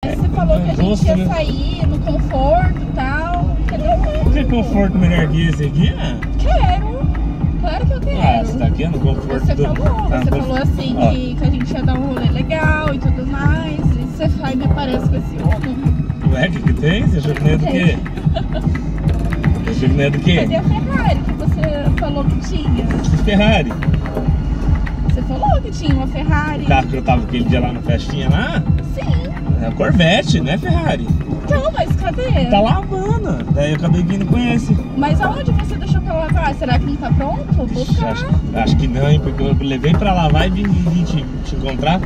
você falou que a gente ia sair no conforto e tal. Quer conforto melhor que esse aqui, né? Quero. Claro que eu quero. Ah, você tá aqui no conforto Você do... falou assim que a gente ia dar um rolê legal e tudo mais. E você vai me aparece com esse homem. Ué, o que tem? Você achou que não é do quê? Você achou que não é do quê? Cadê a Ferrari que você falou que tinha? Que Ferrari? Você falou que tinha uma Ferrari. O carro que eu tava aquele dia lá na festinha lá? Sim. É Corvette, não é Ferrari. Então, mas cadê? Tá lavando. Daí eu acabei vindo com esse. Mas aonde você deixou pra lavar? Será que não tá pronto? Vou buscar. Acho que não, hein? Porque eu levei pra lavar e vim te encontrar.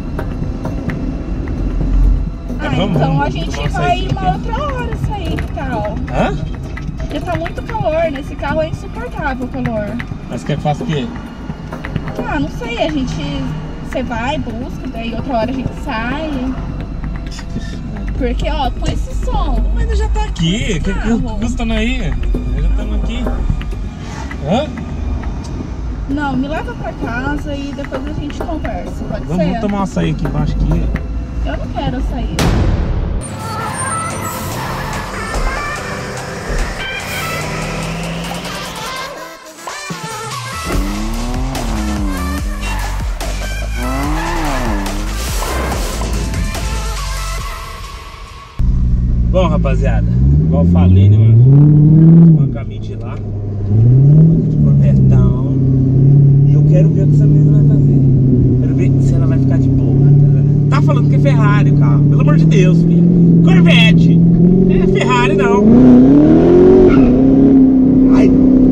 Então a gente vai uma outra hora sair, que tal? Hã? Porque tá muito calor, nesse carro é insuportável o calor. Mas quer que faça o quê? Ah, não sei, você vai, busca, daí outra hora a gente sai. Porque, ó, com esse som. Mas já tá aqui, que custa não aí? Já estamos aqui. Hã? Não, me leva pra casa e depois a gente conversa, pode ser? Vamos tomar um açaí aqui embaixo aqui. Eu não quero sair. Bom, rapaziada, igual eu falei, né, mano? Tomar um caminho de lá, de Corvetão. E eu quero ver o que essa menina vai fazer. Quero ver se ela vai ficar de boa. Tá falando que é Ferrari o carro, pelo amor de Deus, filha. Corvette, não é Ferrari não. Ai.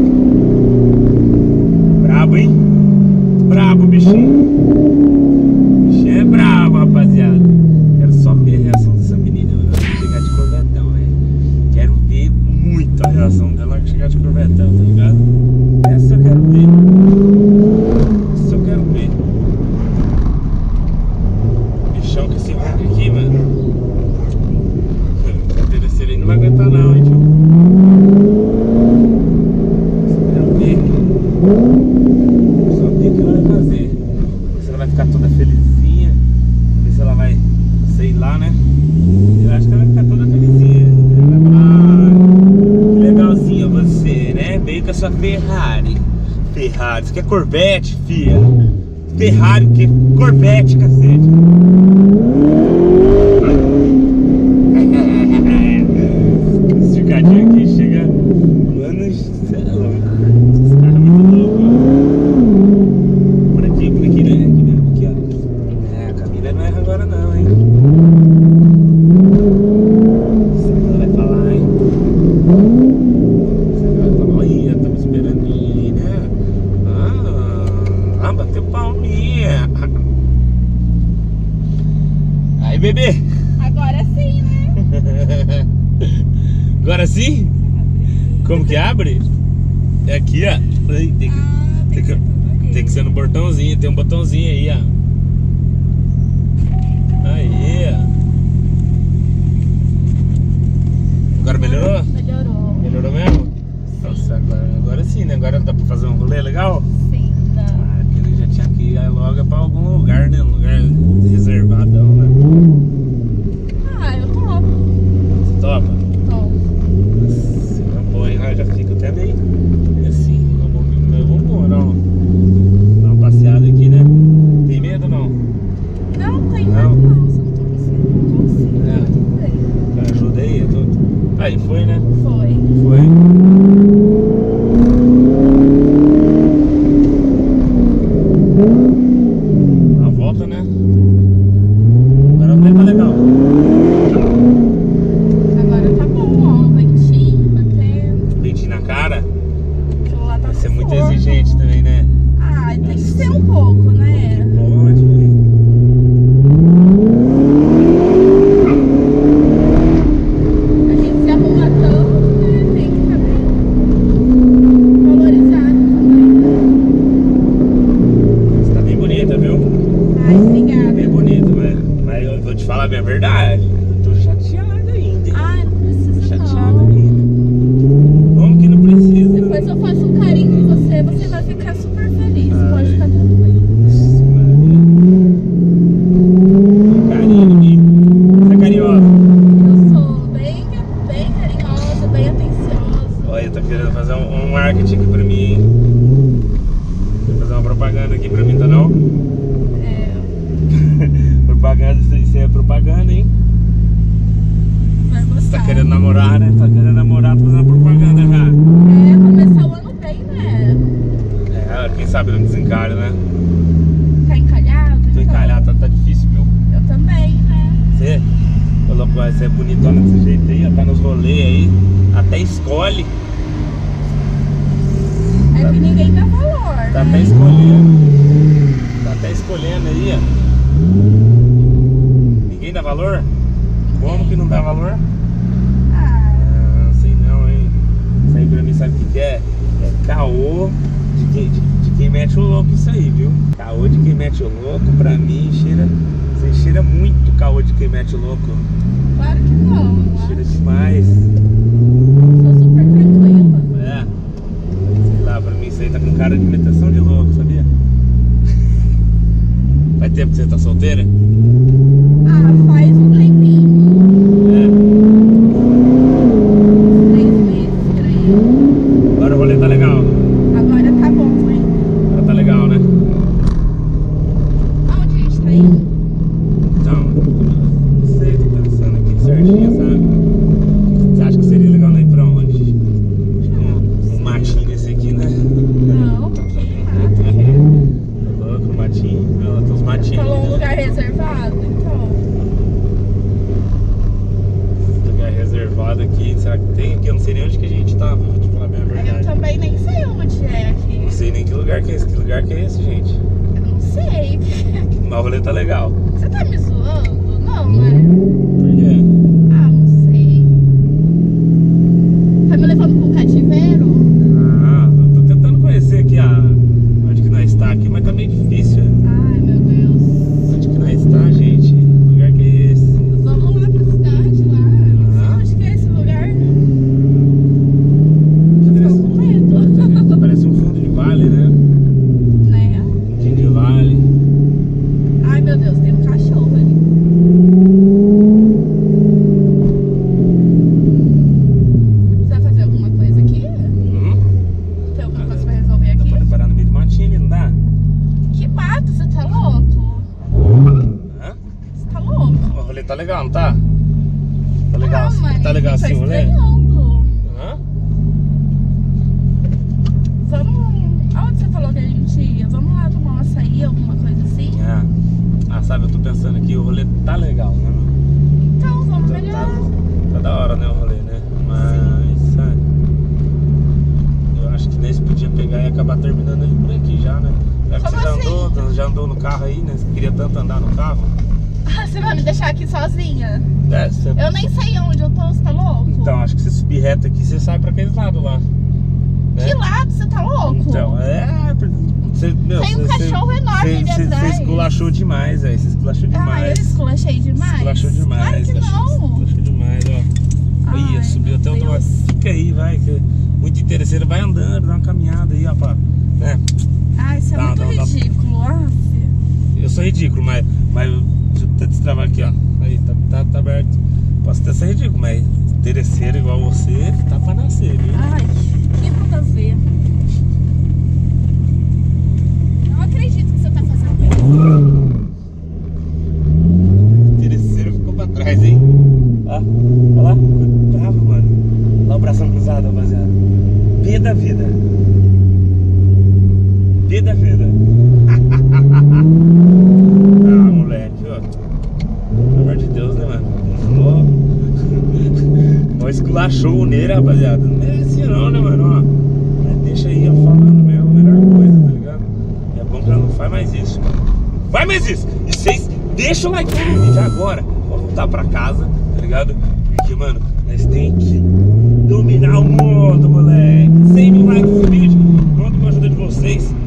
Brabo, hein? Brabo, bichinho. O bichinho é brabo, rapaziada. Quero só ver a reação dessa menina. Chegar de Corvetão, velho. Quero ver muito a reação dela na chegar de Corvetão, tá ligado? Essa eu quero ver. Essa eu quero ver. Bichão com esse ronco aqui, mano. A Interesseira aí não vai aguentar não, hein, tio. Essa eu quero ver. Só ver o que ela vai fazer. Ver se ela vai ficar toda felizinha. Ver se ela vai, sei lá, né? Eu acho que ela vai ficar toda felizinha. Ela vai falar, que legalzinho você, né? Veio com a sua Ferrari. Ferrari, isso aqui é Corvette, filha. Ferrari, o que? Corvette, cacete. Esse cadinho aqui chega. Mano, você é louco. Esse carro é muito louco, ó. Por aqui, né? Aqui mesmo, aqui, ó. É, a Camila não erra agora não, hein? Bebê? Agora sim, né? Agora sim? Como que abre? É aqui, ó. Tem que ser no botãozinho. Tem um botãozinho aí, ó. Aí, ó. Agora melhorou? Melhorou. Melhorou mesmo? Nossa, agora sim, né? Agora dá pra fazer um rolê legal? Sim, dá. Ah, aquele já tinha que ir logo pra algum lugar, né? Um lugar reservadão, né? Ah, eu topo. Você topa? Topo. Nossa, uma boa, hein? Já fica até meio assim. Vamos dar uma passeada aqui, né? Tem medo ou não? Não, tem medo não. Você não tô conseguindo. É. Ajuda aí, Aí, foi, né? Foi. Uma volta, né? Agora não tá legal. Agora tá bom, ó. Um ventinho batendo. Ventinho na cara. Aquilo lá tá Vai ser com muito forno. exigente também, né? Ah, tem que ser um pouco, né? Pode, velho. A gente se arruma tanto, né? Tem que querendo namorar, né? Tá querendo namorar, tá fazendo propaganda já. É, começar o ano bem, né? É, quem sabe não desencalha, né? Tá encalhado? Tô encalhado, tá difícil, viu? Eu também, né? Você colocou, você é bonitona desse jeito aí, ó, tá nos rolês aí, até escolhe. É que ninguém dá valor, Tá né? até escolhendo. Tá até escolhendo aí, ó. Ninguém dá valor? Como que não dá valor? Ah, Não sei não, hein? Isso aí pra mim sabe o que é? É caô de quem mete o louco, isso aí, viu? Caô de quem mete o louco, pra mim, você cheira muito caô de quem mete o louco. claro que não. Cheira demais. Sou super tranquila. É. Sei lá, pra mim isso aí tá com cara de imitação de louco, sabia? Faz tempo que você tá solteira? Ah, faz um tempinho. É. 3 meses por aí. Agora o rolê tá legal. Agora tá bom, hein? Agora tá legal, né? Aonde a gente tá indo? Então, não sei, tô pensando aqui certinho, sabe? Você acha que seria legal não ir pra onde? Acho que um matinho desse aqui, né? Não, que mato. Tá louco, um matinho. Olha lá, tem uns matinhos. Falou um né? lugar reservado, então. Lugar reservado aqui, será que tem aqui? Eu não sei nem onde que a gente tá, vou te falar a minha Eu verdade. também nem sei onde é aqui. Não sei nem que lugar que é esse. Que lugar que é esse, gente? Eu não sei. Mas o rolê tá legal. Você tá me zoando? Não, né? Por quê? Ah, não sei. Tá me levando pra um cativeiro? Ah, tô tentando conhecer aqui onde que nós está aqui, mas tá meio difícil. Ai, meu Deus. Onde que nós está, gente? Que lugar que é esse? Vamos lá pra cidade lá. Não sei onde que é esse lugar. Tô com medo. Parece um fundo de vale, né? Né? Fundinho de vale. Ai, meu Deus, tem um cachorro ali. Você vai fazer alguma coisa aqui? Tem alguma coisa pra resolver Dá aqui? pra parar no meio do matinho, não dá? Que mato, você tá louco? Hã? Você tá louco? O rolê tá legal, não tá? Tá legal, Ah, mas tá legal assim o rolê? estranhando. Hã? Vamos... Aonde você falou que a gente ia? Vamos lá tomar um açaí, alguma coisa assim? Ah, sabe, eu tô pensando aqui, o rolê tá legal, né, mano? Então, vamos Tá, melhorar. tá da hora, né, o rolê, né? Mas, sabe, eu acho que nesse podia pegar e acabar terminando ele por aqui já, né? Já que Como você assim? já andou no carro aí, né? Você queria tanto andar no carro. Ah, você vai me deixar aqui sozinha? É, você... Eu nem sei onde eu tô, você tá louco? Então, acho que você subir reto aqui, você sai pra aqueles lados lá. Né? Que lado? Você tá louco? Então, você, meu, Tem um cachorro enorme ali Você atrás. esculachou demais, velho. Você esculachou demais. Ah, eu esculachei demais? Esculachou demais. Claro que não. Esculachou demais, ó. Aí, Ai, subiu até o do meu lado. Deus. Fica aí, vai. Que é muito interesseiro. Vai andando, dá uma caminhada aí, ó, pá. Né? Ah, isso é Dá, muito dá. ridículo. Eu sou ridículo, mas deixa eu até destravar aqui, ó. Aí, tá aberto. Posso até ser ridículo, mas interesseiro igual você, tá pra nascer, viu? Ai, que nada a ver. Não acredito que você tá fazendo isso. Interesseiro ficou pra trás, hein? Ó, olha lá, bravo, mano. Olha o bração cruzado, rapaziada. P da vida. P da vida. Ah, moleque, ó. Pelo amor de Deus, né, mano? Ó, esculachou nele, rapaziada. Não merece não, né, mano? Ó, mas deixa aí, ó, falando mesmo, a melhor coisa, tá ligado? E é bom que ela não faz mais isso, mano. Faz mais isso! E vocês deixam o like no vídeo agora. Vamos voltar pra casa, tá ligado? Porque, mano, nós tem que dominar o mundo, moleque. 100 mil likes nesse vídeo. Conto com a ajuda de vocês.